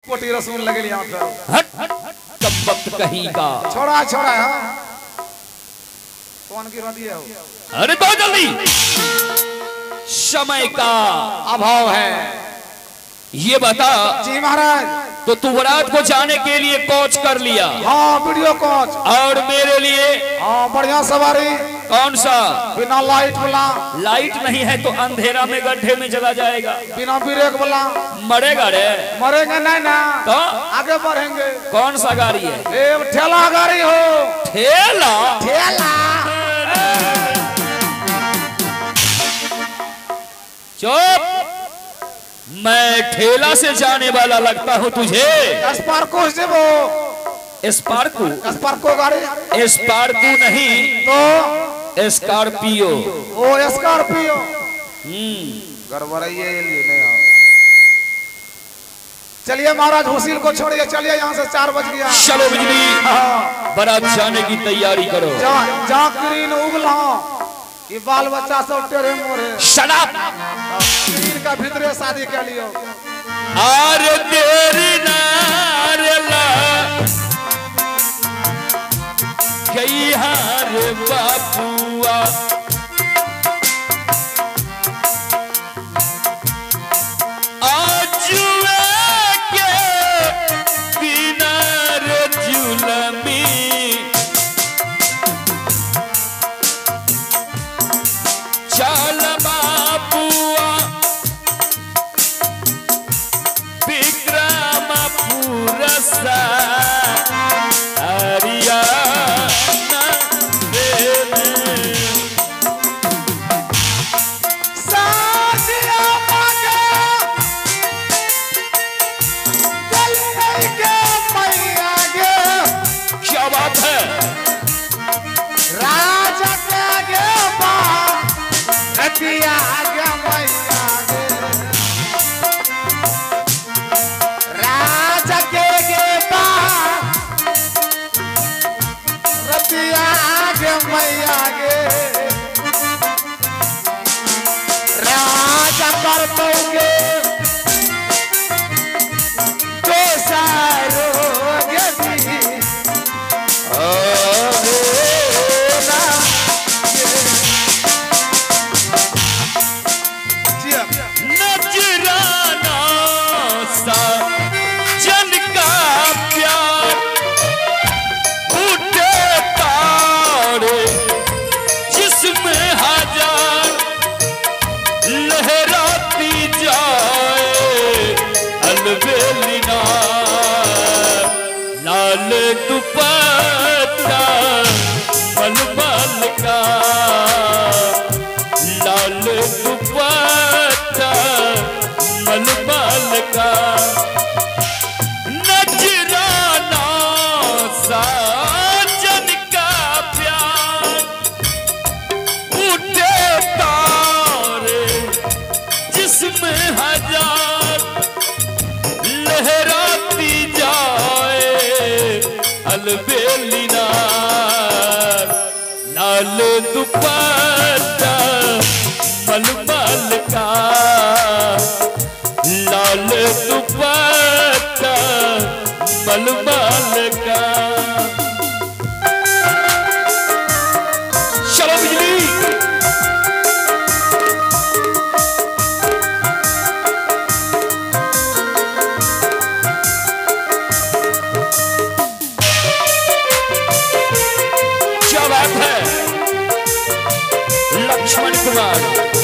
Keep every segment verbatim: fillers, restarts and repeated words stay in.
कोटी रसूल लगे लिया हट हट कब वक्त कहीं का छोड़ा छोड़ा है कौन की रदी है? अरे तो जल्दी, समय का अभाव है। ये बता। जी महाराज। तो तू बारात को जाने के लिए कोच कर लिया? हाँ वीडियो कोच। और मेरे लिए? हाँ बढ़िया सवारी। कौन सा? बिना लाइट वाला। लाइट नहीं है तो अंधेरा में गड्ढे में चला जाएगा। बिना ब्रेक वाला। मरेगा रे? मरेंगे नहीं ना। तो आगे बढ़ेंगे। कौन सा गाड़ी है? ए, ठेला गाड़ी हो। ठेला? ठेला। चुप, मैं ठेला से जाने वाला लगता हूँ तुझे? स्पार्को से वो। स्पार्को? स्पार्को गाड़ी। स्पार्को नहीं तो स्कॉर्पियो। ओ स्कॉर्पियो। हम्म गड़बड़ाइए लिए नहीं हो। चलिए महाराज हुसील को छोड़िए, चलिए यहाँ से चार बज गया। चलो बिजली, बारात जाने की तैयारी करो। जा जा ग्रीन उगला ये बाल बच्चा सब टेढ़े मोरे। Shut up. ग्रीन का भीतरे शादी के लिए। अरे तेरी नारला गई हार बाबुआ, आज के बिना रे जुलमी चल बाबुआ विक्रम पुरसा हरिया रतिया आगे मैया गे, राजा के गे बा रतिया आगे मैया गे, राजा कर दोगे तो सारो गे दुपट्टा मलमल का, लाल दुपट्टा मलमल का, नजराना साजन का प्यार उठे तारे जिसमें हजार लहराती जाए अलबेलिना, लाल दुपट्टा मलमल का, लाल दुपट्टा मलमल का। चलो बिजली। लक्ष्मण कुमार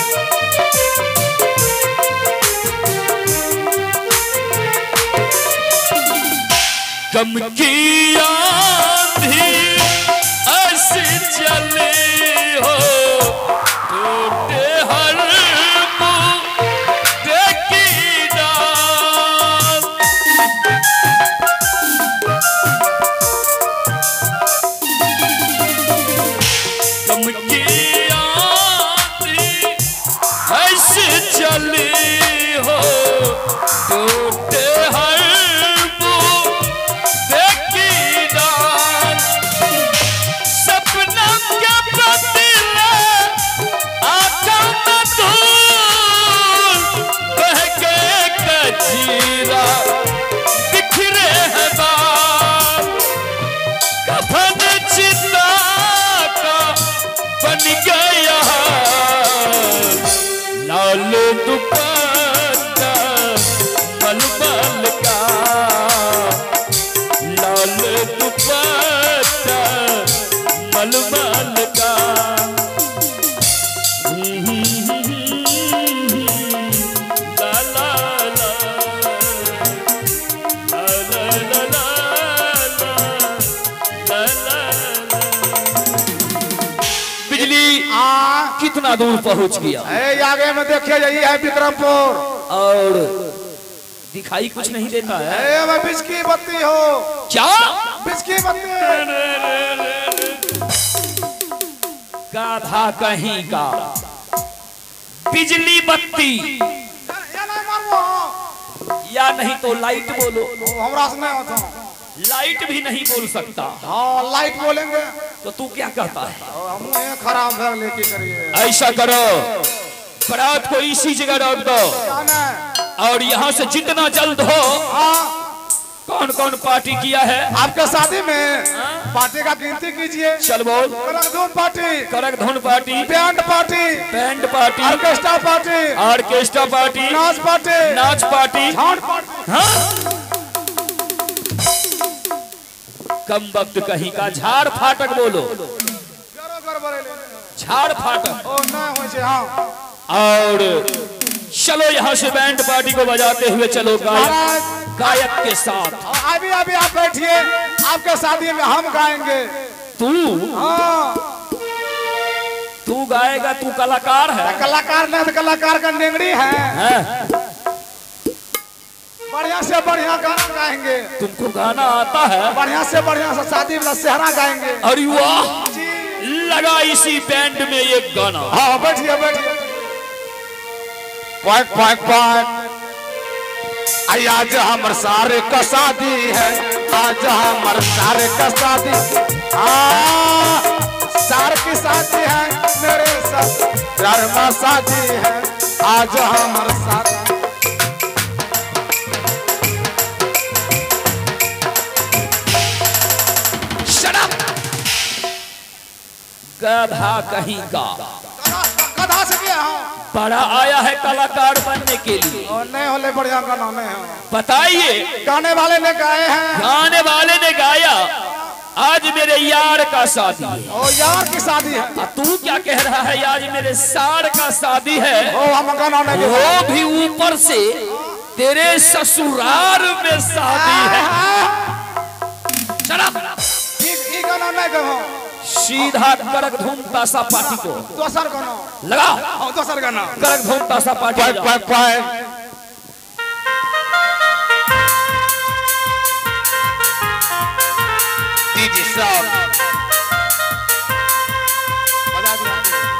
कम की आंधी ऐसी चले हो, टूटे हर मुद्दे की डाल, कम की चली हो, टूटे हर मुद्दे की डाल, सपना क्या बदले आका का लाल दुपट्टा मलमल का ला ला ला ला ला ला ला। बिजली कितना दूर पहुंच गया? ए, आगे में देखिए यही है विक्रमपुर। और दिखाई कुछ नहीं देता है। ए, मैं बिजली बत्ती हो। क्या? बिजली बत्ती। गाधा कहीं का बिजली बत्ती या नहीं मानो। या नहीं तो लाइट बोलो। ओ, हमरा से नहीं होता। लाइट भी नहीं बोल सकता। हाँ, लाइट बोलेंगे तो तू क्या कहता है? हम ये खराब है, लेके करिए। ऐसा करो, बारात को इसी जगह रोक दो और यहाँ से जितना जल्द हो। हाँ। कौन कौन पार्टी किया है आपके शादी में? पार्टी का गिनती कीजिए। चल बोल। करकधुन पार्टी, करकधुन party, band party, band party, orchestra party, orchestra party, नाच पार्टी, नाच पार्टी, झांड पार्टी। हाँ? कम वक्त कहीं का झाड़ फाटक बोलो। झाड़ फाटक। ओ नहीं हो छे। हाँ। और चलो यहाँ से बैंड पार्टी को बजाते हुए चलो गायक गायक के साथ। अभी अभी आप बैठिए, आपके शादी में हम गाएंगे। तू? हाँ। तू गाएगा? तू कलाकार है? कलाकार नहीं तो कलाकार का नेंगड़ी है, है? बढ़िया से बढ़िया गाना गाएंगे। तुमको गाना आता है? बढ़िया से बढ़िया से शादी में सेहरा गाएंगे। अरे वाह, लगा इसी बैंड में एक गाना। हाँ, बैठिए बैठिए। पाक पाक पाक। आज हमर सारे का शादी है, आज हमर सारे का शादी। हाँ, सार की शादी है, मेरे साथ प्यार में शादी है, आज हमर शादी। गधा कहीं का। गधा से क्या? बड़ा आया है कलाकार बनने के लिए। और नहीं होले बढ़िया गाना नहीं है। बताइए। गाने वाले ने गाए हैं। गाने वाले ने गाया आज मेरे यार का शादी है। ओ, यार की शादी है। आ, तू क्या कह रहा है? आज मेरे सार का शादी है। ओ, हम गाना नहीं। वो भी ऊपर से तेरे ससुराल में शादी है। चला ये गाना नहीं गाओ। सीधा करकधुन ताशा पार्टी को दोसर गाना लगा। हाँ, दोसर गाना करकधुन ताशा पार्टी। पाक पाक पाक। दीदी साहब बजा दिया।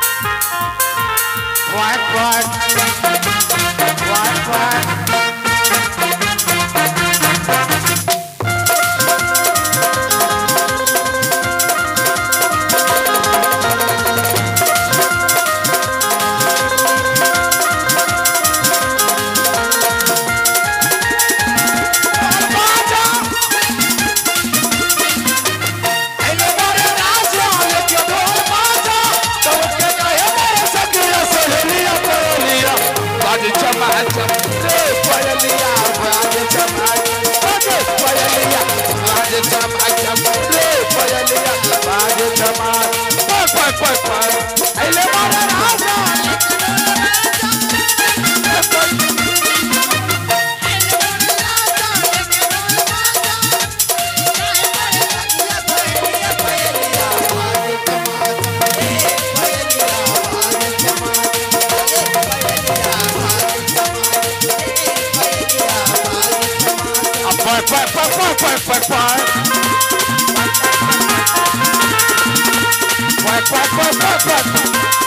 पाक पाक पाक पाक। Bye, bye, bye, bye, bye, bye. Bye, bye, bye, bye, bye.